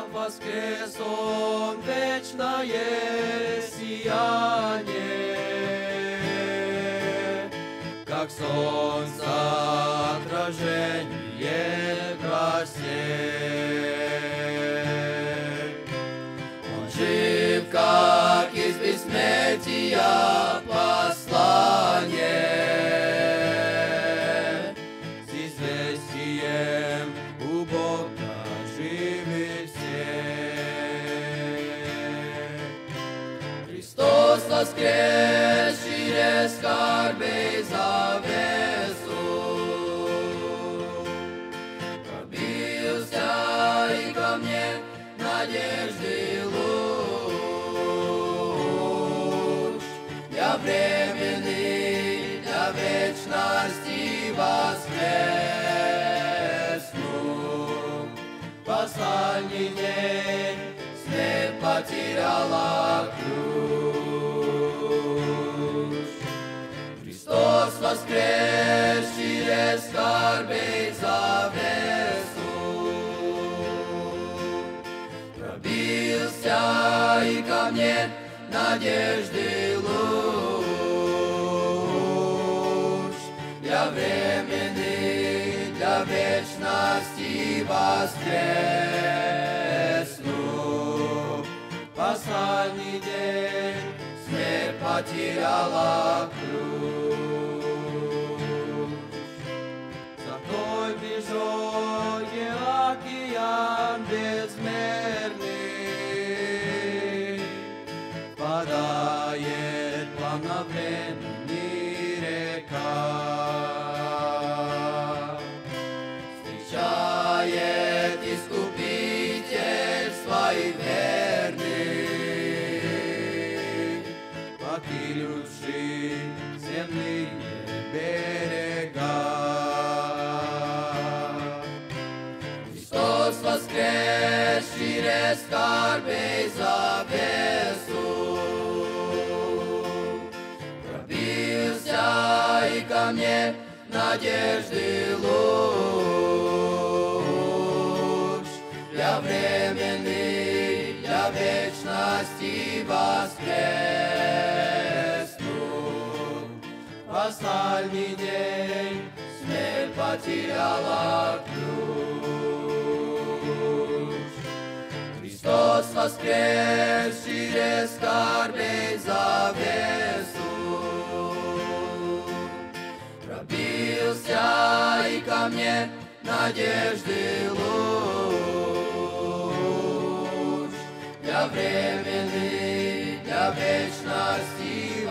воскрес Он, вечное сияние, как солнце отражение в росе. Он жив, как из бессмертия послание, с известием у Бога живы все. Христос воскрес через скорби завесу, пробился и ко мне надежды луч. Я временный для вечности воскресну. Последний день смерть потеряла ключ. Христос воскрес через скорби завесу, пробился и ко мне надежды луч. Я временный для вечности воскресну. Последний день смерть потеряла ключ. За той бежой океан безмерный, падает плавно времени река, встречает Искупитель своих верных, покинувший земные берега. Христос воскрес через скорби завесу, пробился и ко мне надежды луч. Я временный для вечности воскресну. Последний день смерть потеряла ключ. Христос воскрес через скорби завесу, пробился и ко мне надежды луч. Я временный для вечности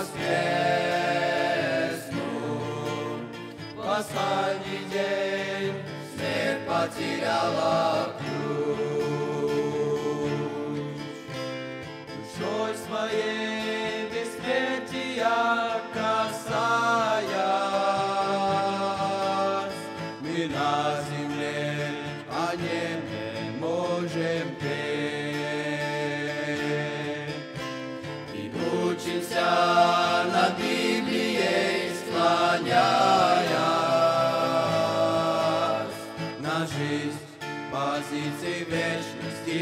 воскресну. Последний день смерть потеряла ключ. Душой своей бессмертия касаясь, мы на земле о небе можем петь. И учимся над Библией склоняясь, на жизнь позиции вечности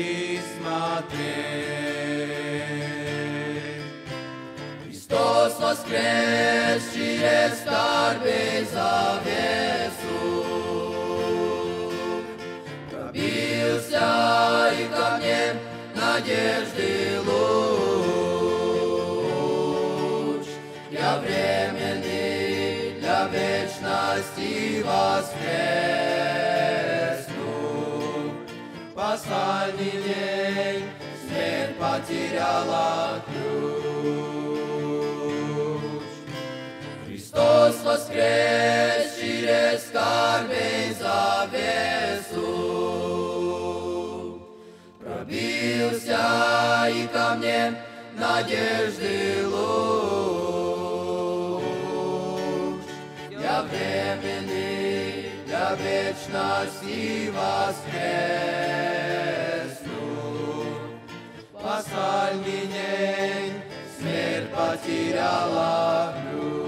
смотреть. Христос воскрес через скорби завесу, пробился и ко мне надежды луч. Я временный для вечности воскресну. Последний день смерть потеряла ключ. Христос воскрес через скорби завесу, пробился и ко мне надежды луч. Я временный для вечности воскресну. Последний день смерть потеряла ключ.